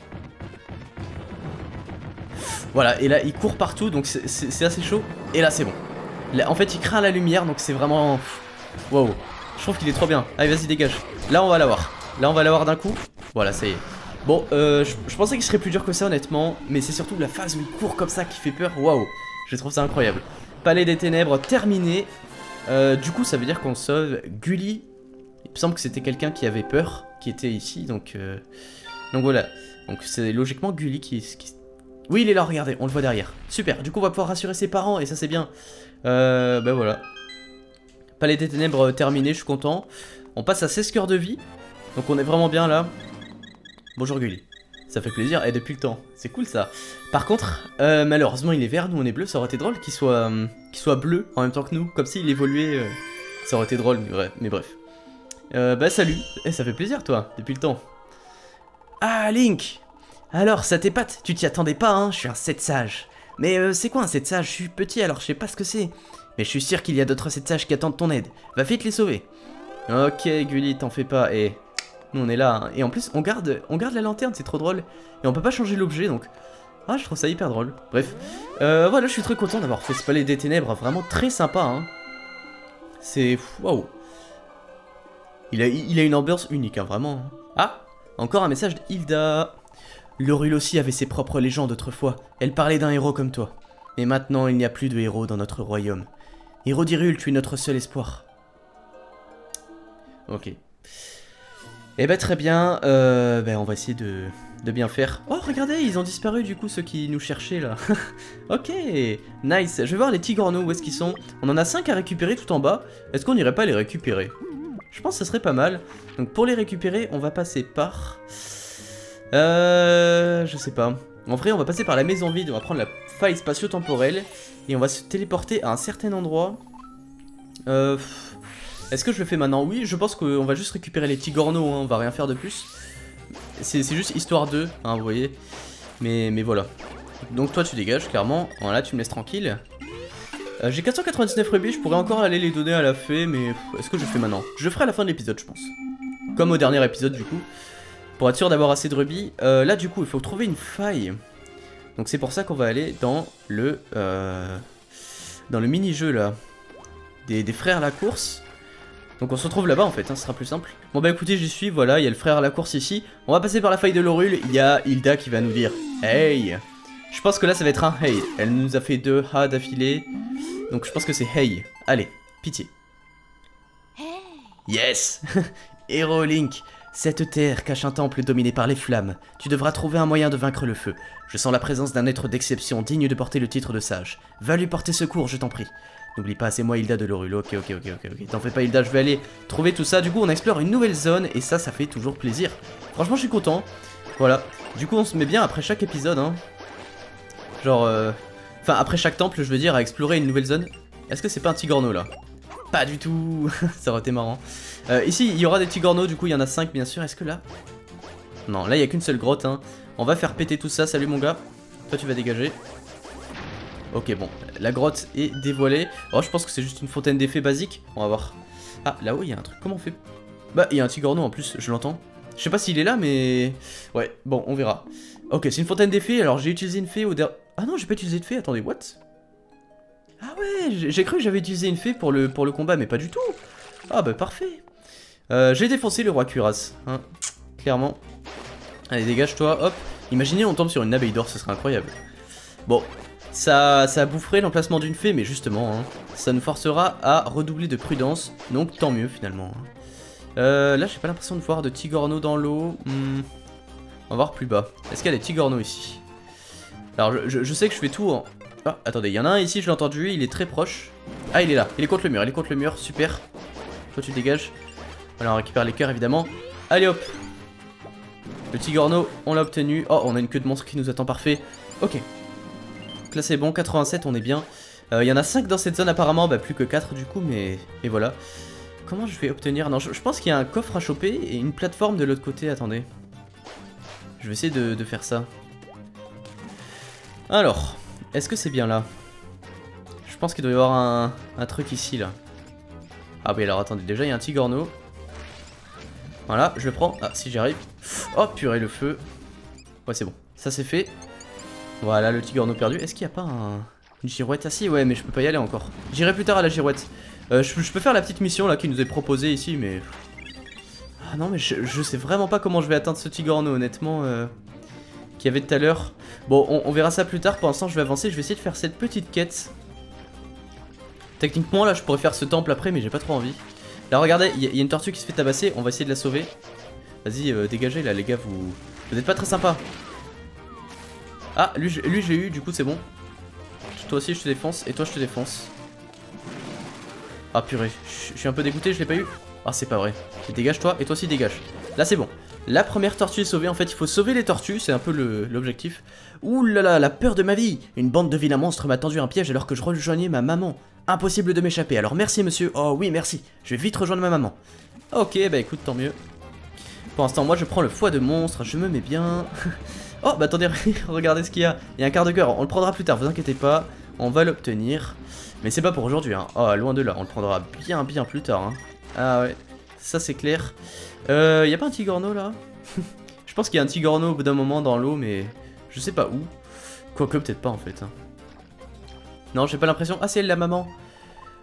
Voilà, et là il court partout, donc c'est assez chaud. Et là c'est bon. Là, en fait il craint la lumière, donc c'est vraiment... Wow. Je trouve qu'il est trop bien. Allez vas-y dégage. Là on va l'avoir. Là on va l'avoir d'un coup. Voilà ça y est. Bon, je pensais qu'il serait plus dur que ça honnêtement. Mais c'est surtout la phase où il court comme ça qui fait peur. Waouh. Je trouve ça incroyable. Palais des ténèbres terminé. Du coup ça veut dire qu'on sauve Gully. Il me semble que c'était quelqu'un qui avait peur, qui était ici, donc voilà. Donc c'est logiquement Gully qui... Oui il est là, regardez, on le voit derrière. Super, du coup on va pouvoir rassurer ses parents et ça c'est bien. Bah voilà. Palais des ténèbres terminé, je suis content. On passe à 16 cœurs de vie. Donc on est vraiment bien là. Bonjour Gully. Ça fait plaisir, et depuis le temps, c'est cool ça. Par contre, malheureusement il est vert, nous on est bleu, ça aurait été drôle qu'il soit bleu en même temps que nous. Comme s'il évoluait, ça aurait été drôle, mais bref. Bah salut, ça fait plaisir toi, depuis le temps. Ah Link. Alors ça t'épate, tu t'y attendais pas hein, je suis un 7 sage. Mais c'est quoi un 7 sage? Je suis petit alors je sais pas ce que c'est. Mais je suis sûr qu'il y a d'autres 7 sages qui attendent ton aide. Va vite les sauver. Ok Gully, t'en fais pas, et nous on est là hein. Et en plus on garde la lanterne, c'est trop drôle. Et on peut pas changer l'objet donc... Ah je trouve ça hyper drôle, bref. Voilà je suis très content d'avoir fait ce palais des ténèbres, vraiment très sympa hein. C'est... Waouh. Il a une ambiance unique, hein, vraiment. Ah, encore un message d'Hilda. Lorule aussi avait ses propres légendes autrefois. Elle parlait d'un héros comme toi. Mais maintenant, il n'y a plus de héros dans notre royaume. Héros d'Hyrule, tu es notre seul espoir. Ok. Eh ben très bien, on va essayer de bien faire. Oh regardez, ils ont disparu du coup ceux qui nous cherchaient là. Ok, nice. Je vais voir les Tigorneaux, où est-ce qu'ils sont. On en a 5 à récupérer tout en bas. Est-ce qu'on n'irait pas les récupérer? Je pense que ça serait pas mal. Donc pour les récupérer, on va passer par... je sais pas. En vrai, on va passer par la maison vide, on va prendre la faille spatio-temporelle. Et on va se téléporter à un certain endroit. Est-ce que je le fais maintenant? Oui, je pense qu'on va juste récupérer les Tigorneaux, hein, on va rien faire de plus. C'est juste histoire d'eux, hein, vous voyez. Mais voilà. Donc toi tu dégages, clairement. Voilà, tu me laisses tranquille. J'ai 499 rubis, je pourrais encore aller les donner à la fée, mais est-ce que je le fais maintenant? Je le ferai à la fin de l'épisode, je pense. Comme au dernier épisode, du coup. Pour être sûr d'avoir assez de rubis. Là, du coup, il faut trouver une faille. Donc c'est pour ça qu'on va aller dans le mini-jeu, là. Des frères la course. Donc on se retrouve là-bas en fait, hein, ce sera plus simple. Bon bah écoutez, j'y suis, voilà, il y a le frère à la course ici. On va passer par la faille de Lorule, il y a Hilda qui va nous dire « Hey !» Je pense que là ça va être un « Hey !» Elle nous a fait 2 « Ha » d'affilée. Donc je pense que c'est « Hey !» Allez, pitié. Yes. Héros Link, cette terre cache un temple dominé par les flammes. Tu devras trouver un moyen de vaincre le feu. Je sens la présence d'un être d'exception digne de porter le titre de sage. Va lui porter secours, je t'en prie. N'oublie pas, c'est moi Hilda de Lorule. Ok. T'en fais pas Hilda, je vais aller trouver tout ça. Du coup on explore une nouvelle zone et ça fait toujours plaisir. Franchement je suis content. Voilà. Du coup on se met bien après chaque épisode, hein. Genre enfin après chaque temple je veux dire à explorer une nouvelle zone. Est-ce que c'est pas un Tigorneau là? Pas du tout. Ça aurait été marrant. Ici il y aura des Tigorneaux, du coup il y en a 5 bien sûr. Est-ce que là... Non, là il y a qu'une seule grotte, hein. On va faire péter tout ça, salut mon gars. Toi tu vas dégager. Ok bon, la grotte est dévoilée. Oh je pense que c'est juste une fontaine d'effets basique. On va voir. Ah là-haut il y a un truc, comment on fait? Bah il y a un Tigorneau en plus, je l'entends. Je sais pas s'il est là mais... Ouais bon on verra. Ok c'est une fontaine d'effets, alors j'ai utilisé une fée au dernier... Ah non j'ai pas utilisé de fée, attendez what? Ah ouais j'ai cru que j'avais utilisé une fée pour le combat mais pas du tout. Ah bah parfait. J'ai défoncé le roi cuirasse, hein, clairement. Allez dégage toi, hop. Imaginez on tombe sur une abeille d'or, ce serait incroyable. Bon... Ça boufferait l'emplacement d'une fée, mais justement, hein, ça nous forcera à redoubler de prudence, donc tant mieux finalement. Là, j'ai pas l'impression de voir de Tigorneaux dans l'eau. On va voir plus bas. Est-ce qu'il y a des Tigorneaux ici? Alors, je sais que je fais tout en... Ah, attendez, il y en a un ici, je l'ai entendu, il est très proche. Ah, il est là, il est contre le mur, super. Toi, tu dégages. Voilà, on récupère les cœurs, évidemment. Allez, hop. Le Tigorneau, on l'a obtenu. Oh, on a une queue de monstre qui nous attend, parfait. Ok. Donc là c'est bon, 87 on est bien. Il y en a 5 dans cette zone apparemment, bah plus que 4 du coup, mais voilà. Comment je vais obtenir... Non, je pense qu'il y a un coffre à choper et une plateforme de l'autre côté, attendez. Je vais essayer de faire ça. Alors, est-ce que c'est bien là? Je pense qu'il doit y avoir un truc ici là. Ah oui alors attendez, déjà il y a un Tigorneau. Voilà, je le prends. Ah si j'y arrive. Oh purée le feu. Ouais c'est bon, ça c'est fait. Voilà le Tigorneau perdu. Est-ce qu'il n'y a pas une girouette? Ah si ouais mais je peux pas y aller encore. J'irai plus tard à la girouette. Je peux faire la petite mission là qui nous est proposée ici mais... Ah non mais je sais vraiment pas comment je vais atteindre ce Tigorneau honnêtement qu'il y avait tout à l'heure. Bon on verra ça plus tard, pour l'instant je vais avancer, je vais essayer de faire cette petite quête. Techniquement là je pourrais faire ce temple après mais j'ai pas trop envie. Là regardez, il y a une tortue qui se fait tabasser, on va essayer de la sauver. Vas-y dégagez là les gars, vous êtes pas très sympa. Ah, lui j'ai eu, du coup c'est bon. Toi aussi je te défonce, et toi je te défonce. Ah purée, je suis un peu dégoûté, je l'ai pas eu. Ah c'est pas vrai. Dégage toi, et toi aussi dégage. Là c'est bon. La première tortue est sauvée, en fait il faut sauver les tortues, c'est un peu l'objectif. Ouh là là, la peur de ma vie. Une bande de vilains monstres m'a tendu un piège alors que je rejoignais ma maman. Impossible de m'échapper, alors merci monsieur. Oh oui merci, je vais vite rejoindre ma maman. Ok, bah écoute, tant mieux. Pour l'instant moi je prends le foie de monstre, je me mets bien. Oh bah attendez, regardez ce qu'il y a. Il y a un quart de cœur, on le prendra plus tard, vous inquiétez pas. On va l'obtenir. Mais c'est pas pour aujourd'hui, hein. Oh, loin de là, on le prendra bien plus tard, hein. Ah ouais, ça c'est clair. Y a pas un Tigorneau là? Je pense qu'il y a un Tigorneau au bout d'un moment dans l'eau, mais je sais pas où. Quoique peut-être pas en fait, hein. Non, j'ai pas l'impression. Ah c'est elle la maman.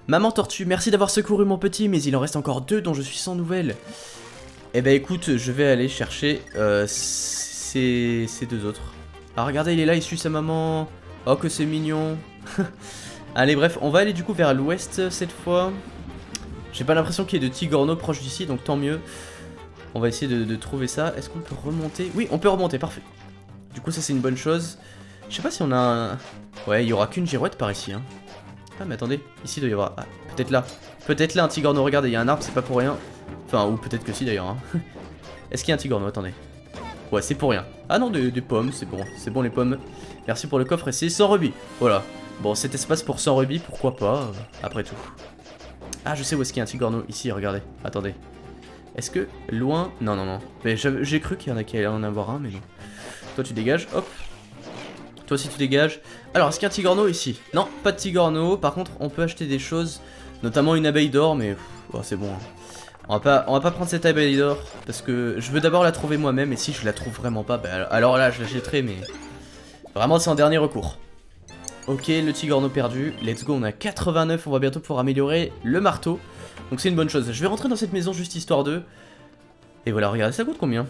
Maman tortue, merci d'avoir secouru mon petit, mais il en reste encore 2 dont je suis sans nouvelles. Eh ben écoute, je vais aller chercher ces 2 autres. Ah regardez, il est là, il suit sa maman. Oh que c'est mignon. Allez bref, on va aller du coup vers l'ouest cette fois. J'ai pas l'impression qu'il y ait de Tigorno proche d'ici, donc tant mieux. On va essayer de trouver ça. Est-ce qu'on peut remonter? Oui, on peut remonter, parfait. Du coup ça c'est une bonne chose. Je sais pas si on a un... Ouais, il y aura qu'une girouette par ici, hein. Ah mais attendez, ici il doit y avoir... Ah, peut-être là. Peut-être là un Tigorno, regardez, il y a un arbre, c'est pas pour rien. Enfin, ou peut-être que si d'ailleurs, hein. Est-ce qu'il y a un Tigorno? Attendez. Ouais, c'est pour rien. Ah non, des pommes, c'est bon les pommes. Merci pour le coffre et c'est 100 rubis. Voilà. Bon, cet espace pour 100 rubis, pourquoi pas, après tout. Ah, je sais où est-ce qu'il y a un Tigorno, ici, regardez. Attendez. Est-ce que, loin... Non, non, non. J'ai cru qu'il y en a qui allaient en avoir un, mais non. Toi tu dégages, hop. Toi aussi tu dégages. Alors, est-ce qu'il y a un Tigorno ici? Non, pas de Tigorno. Par contre, on peut acheter des choses, notamment une abeille d'or, mais oh, c'est bon. Hein. On va pas prendre cette abeille d'or, parce que je veux d'abord la trouver moi-même, et si je la trouve vraiment pas, bah, alors là, je la jetterai, mais... Vraiment, c'est en dernier recours. Ok, le Tigorno perdu. Let's go, on a 89, on va bientôt pouvoir améliorer le marteau. Donc c'est une bonne chose. Je vais rentrer dans cette maison juste histoire de... Et voilà, regardez, ça coûte combien?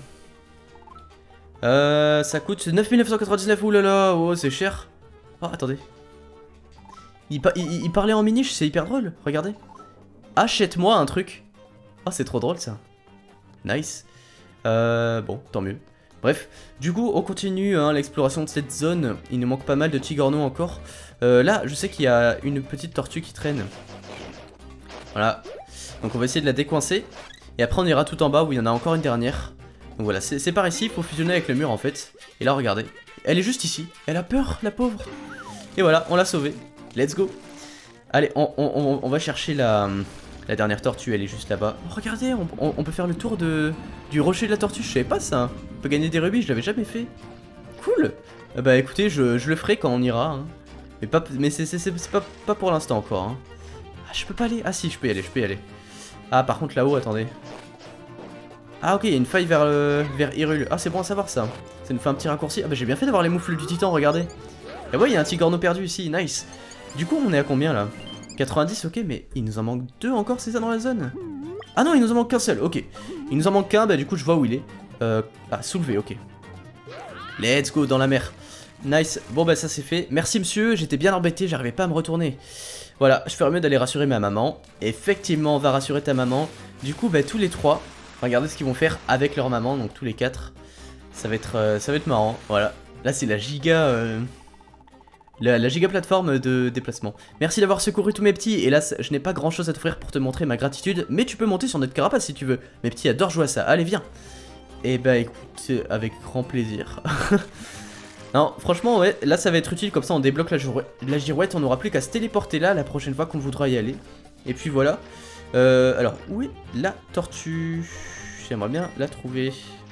Ça coûte 9999, oulala, oh c'est cher. Oh, attendez. Il parlait en miniche, c'est hyper drôle, regardez. Achète-moi un truc. Oh, c'est trop drôle ça. Nice. Bon, tant mieux. Bref, du coup, on continue hein, l'exploration de cette zone. Il nous manque pas mal de Tigorno encore. Là, je sais qu'il y a une petite tortue qui traîne. Voilà. Donc on va essayer de la décoincer. Et après, on ira tout en bas où il y en a encore une dernière. Donc voilà, c'est par ici, il faut fusionner avec le mur en fait. Et là, regardez. Elle est juste ici. Elle a peur, la pauvre. Et voilà, on l'a sauvée. Let's go. Allez, on va chercher la dernière tortue, elle est juste là-bas. Oh, regardez, on peut faire le tour du rocher de la tortue, je savais pas ça. On peut gagner des rubis, je l'avais jamais fait. Cool. Bah écoutez, je le ferai quand on ira. Hein. Mais c'est pas pour l'instant encore. Hein. Ah, je peux pas aller. Ah si, je peux y aller. Ah, par contre là-haut, attendez. Ah ok, il y a une faille vers Hyrule. Ah, c'est bon à savoir ça. Ça nous fait un petit raccourci. Ah bah j'ai bien fait d'avoir les moufles du titan, regardez. Et ouais, il y a un Tigorno perdu ici, nice. Du coup, on est à combien là? 90, ok, mais il nous en manque 2 encore, c'est ça dans la zone? Ah non, il nous en manque qu'un seul, ok. Il nous en manque qu'un, bah du coup je vois où il est. Ah, soulevé, ok. Let's go, dans la mer. Nice, bon bah ça c'est fait. Merci monsieur, j'étais bien embêté, j'arrivais pas à me retourner. Voilà, je ferais mieux d'aller rassurer ma maman. Effectivement, on va rassurer ta maman. Du coup, bah tous les 3, regardez ce qu'ils vont faire avec leur maman, donc tous les 4. Ça va être marrant, voilà. Là c'est la giga... La giga plateforme de déplacement. Merci d'avoir secouru tous mes petits. Hélas, je n'ai pas grand chose à t'offrir pour te montrer ma gratitude, mais tu peux monter sur notre carapace si tu veux. Mes petits adorent jouer à ça. Allez, viens. Et bah écoute, avec grand plaisir. Non, franchement, ouais, là ça va être utile. Comme ça, on débloque la girouette. On n'aura plus qu'à se téléporter là la prochaine fois qu'on voudra y aller. Et puis voilà. Alors, où est la tortue? J'aimerais bien la trouver.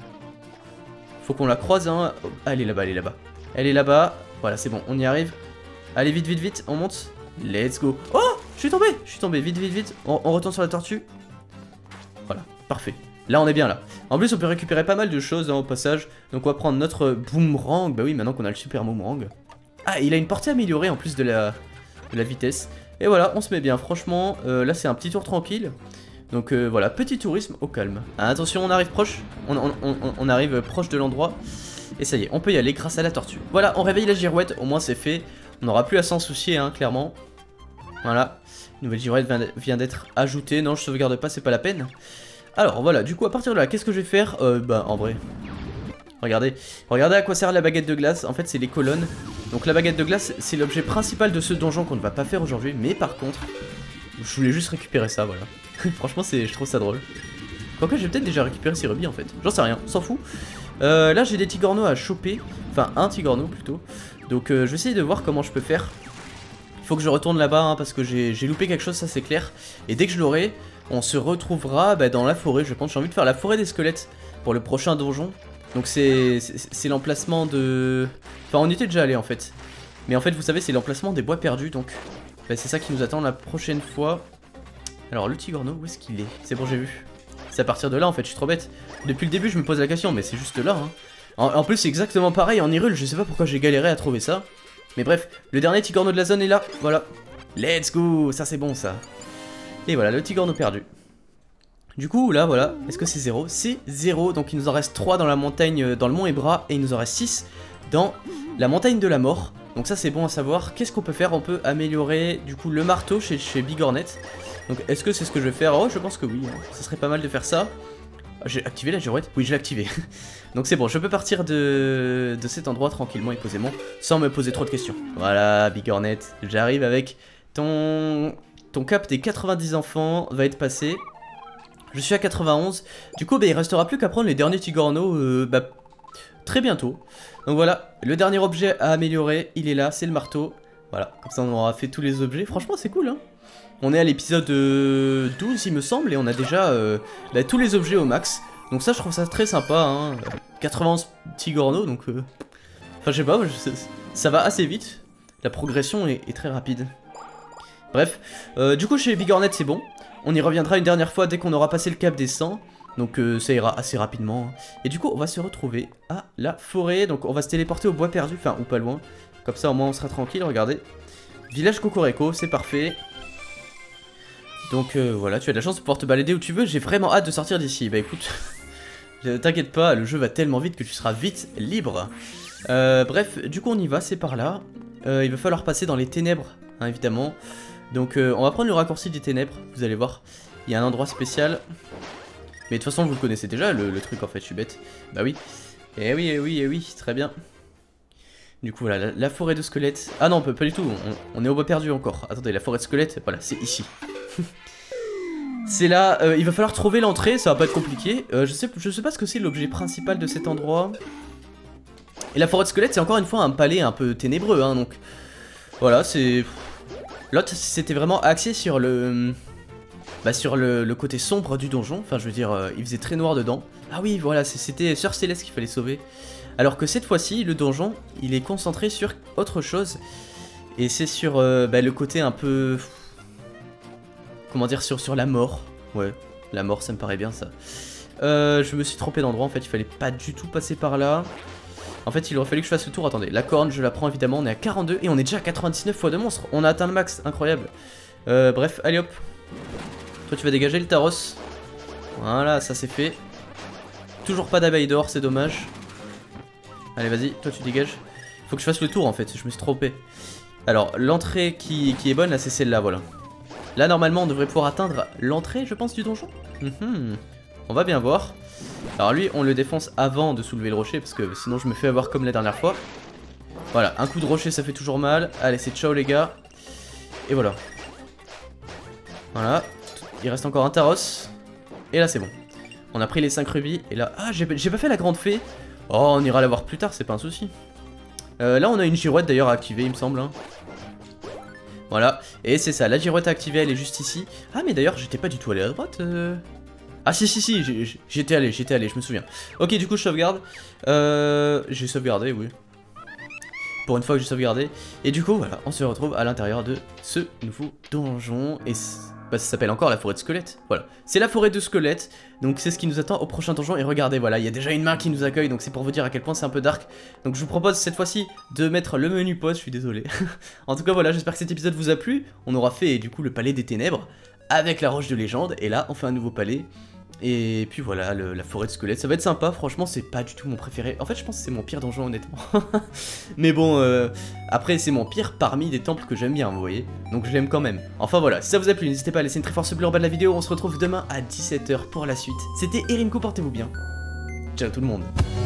Faut qu'on la croise, hein. Ah, elle est là-bas, elle est là-bas. Elle est là-bas. Voilà, c'est bon, on y arrive. Allez, vite, vite, vite, on monte. Let's go. Oh, je suis tombé, vite, vite, vite. On retourne sur la tortue. Voilà, parfait. Là, on est bien là. En plus, on peut récupérer pas mal de choses hein, au passage. Donc, on va prendre notre boomerang. Bah oui, maintenant qu'on a le super boomerang. Ah, il a une portée améliorée en plus de la vitesse. Et voilà, on se met bien. Franchement, là, c'est un petit tour tranquille. Donc, voilà, petit tourisme au calme. Ah, attention, on arrive proche. On arrive proche de l'endroit. Et ça y est, on peut y aller grâce à la tortue. Voilà, on réveille la girouette, au moins c'est fait. On n'aura plus à s'en soucier, hein, clairement. Voilà, une nouvelle girouette vient d'être ajoutée. Non, je sauvegarde pas, c'est pas la peine. Alors voilà, du coup, à partir de là, qu'est-ce que je vais faire? Bah, en vrai, regardez à quoi sert la baguette de glace. En fait, c'est les colonnes. Donc la baguette de glace, c'est l'objet principal de ce donjon qu'on ne va pas faire aujourd'hui. Mais par contre, je voulais juste récupérer ça, voilà. Franchement, je trouve ça drôle. Quoique, j'ai peut-être déjà récupéré ces rubis, en fait. J'en sais rien, s'en fout. Là j'ai des Tigorno à choper. Enfin un Tigorno plutôt. Donc je vais essayer de voir comment je peux faire. Il faut que je retourne là-bas hein, parce que j'ai loupé quelque chose, ça c'est clair. Et dès que je l'aurai, on se retrouvera bah, dans la forêt, je pense. J'ai envie de faire la forêt des squelettes pour le prochain donjon. Donc c'est l'emplacement de... Enfin on y était déjà allé en fait. Mais en fait vous savez c'est l'emplacement des bois perdus. Donc bah, c'est ça qui nous attend la prochaine fois. Alors le Tigorno, où est-ce qu'il est? C'est bon, j'ai vu. C'est à partir de là en fait, je suis trop bête. Depuis le début je me pose la question, mais c'est juste là hein. En plus c'est exactement pareil en Hyrule, je sais pas pourquoi j'ai galéré à trouver ça. Mais bref, le dernier Tigorno de la zone est là, voilà. Let's go, ça c'est bon ça. Et voilà, le Tigorno perdu. Du coup, là, voilà, est-ce que c'est 0? C'est 0, donc il nous en reste 3 dans la montagne, dans le mont Ebra, et il nous en reste 6 dans la montagne de la mort. Donc ça c'est bon à savoir. Qu'est-ce qu'on peut faire? On peut améliorer, du coup, le marteau chez Bigornet. Donc est-ce que c'est ce que je vais faire? Oh, je pense que oui, hein. Ça serait pas mal de faire ça. J'ai activé la girouette? Oui, je l'ai activé. Donc c'est bon, je peux partir de cet endroit tranquillement et posément, sans me poser trop de questions. Voilà, Bigornet, j'arrive avec ton cap des 90 enfants, va être passé. Je suis à 91. Du coup, bah, il restera plus qu'à prendre les derniers Tigorno très bientôt. Donc voilà, le dernier objet à améliorer, il est là, c'est le marteau. Voilà, comme ça on aura fait tous les objets. Franchement, c'est cool, hein. On est à l'épisode 12, il me semble, et on a déjà tous les objets au max. Donc ça, je trouve ça très sympa, hein. 91 Tigorno, donc... Enfin, je sais pas, ça va assez vite. La progression est très rapide. Bref, du coup, chez Bigornet, c'est bon. On y reviendra une dernière fois dès qu'on aura passé le cap des 100. Donc ça ira assez rapidement. Et du coup, on va se retrouver à la forêt. Donc on va se téléporter au bois perdu, enfin, ou pas loin. Comme ça, au moins, on sera tranquille, regardez. Village Cocorico, c'est parfait. Donc voilà, tu as de la chance de pouvoir te balader où tu veux. J'ai vraiment hâte de sortir d'ici. Bah écoute, t'inquiète pas, le jeu va tellement vite que tu seras vite libre. Bref, du coup on y va, c'est par là. Il va falloir passer dans les ténèbres, hein, évidemment. Donc on va prendre le raccourci des ténèbres, vous allez voir. Il y a un endroit spécial. Mais de toute façon vous le connaissez déjà, le truc en fait, je suis bête. Bah oui. Eh oui, eh oui, eh oui, très bien. Du coup voilà, la forêt de squelettes. Ah non, pas du tout, on est au bois perdu encore. Attendez, la forêt de squelettes, voilà, c'est ici. C'est là, il va falloir trouver l'entrée, ça va pas être compliqué. Je sais pas ce que c'est l'objet principal de cet endroit. Et la forêt de squelettes, c'est encore une fois un palais un peu ténébreux, hein, donc... Voilà, c'est... L'autre, c'était vraiment axé sur le... Bah, sur le côté sombre du donjon. Enfin, je veux dire, il faisait très noir dedans. Ah oui, voilà, c'était Sœur Céleste qu'il fallait sauver. Alors que cette fois-ci, le donjon, il est concentré sur autre chose. Et c'est sur le côté un peu... Comment dire, sur la mort. Ouais, la mort, ça me paraît bien, ça. Je me suis trompé d'endroit, en fait, il fallait pas du tout passer par là. En fait, il aurait fallu que je fasse le tour. Attendez, la corne, je la prends évidemment. On est à 42 et on est déjà à 99 fois de monstres. On a atteint le max, incroyable. Bref, allez hop. Toi, tu vas dégager le Taros. Voilà, ça c'est fait. Toujours pas d'abeille d'or, c'est dommage. Allez, vas-y, toi tu dégages. Faut que je fasse le tour en fait, je me suis trompé. Alors, l'entrée qui est bonne, là, c'est celle-là, voilà. Là, normalement, on devrait pouvoir atteindre l'entrée, je pense, du donjon. On va bien voir. Alors lui, on le défonce avant de soulever le rocher, parce que sinon je me fais avoir comme la dernière fois. Voilà, un coup de rocher, ça fait toujours mal. Allez, c'est ciao les gars. Et voilà. Voilà. Il reste encore un Taros. Et là, c'est bon. On a pris les 5 rubis. Et là... Ah, j'ai pas fait la grande fée. Oh, on ira la voir plus tard, c'est pas un souci. Là, on a une girouette d'ailleurs à activer, il me semble. Hein. Voilà. Et c'est ça, la girouette à activer, elle est juste ici. Ah, mais d'ailleurs, j'étais pas du tout allé à droite. Ah si, j'étais allé, je me souviens. Ok, du coup je sauvegarde. J'ai sauvegardé, oui. Pour une fois que j'ai sauvegardé. Et du coup, voilà, on se retrouve à l'intérieur de ce nouveau donjon. Et bah, ça s'appelle encore la forêt de squelettes. Voilà, c'est la forêt de squelettes. Donc c'est ce qui nous attend au prochain donjon. Et regardez, voilà, il y a déjà une main qui nous accueille. Donc c'est pour vous dire à quel point c'est un peu dark. Donc je vous propose cette fois-ci de mettre le menu pause. Je suis désolé. En tout cas, voilà, j'espère que cet épisode vous a plu. On aura fait du coup le palais des ténèbres avec la roche de légende. Et là, on fait un nouveau palais. Et puis voilà, la forêt de squelettes, ça va être sympa, franchement c'est pas du tout mon préféré. En fait je pense que c'est mon pire donjon honnêtement. Mais bon, après c'est mon pire parmi des temples que j'aime bien, vous voyez. Donc je l'aime quand même. Enfin voilà, si ça vous a plu, n'hésitez pas à laisser une très forte bleue en bas de la vidéo. On se retrouve demain à 17 h pour la suite. C'était Erinko, portez-vous bien. Ciao tout le monde.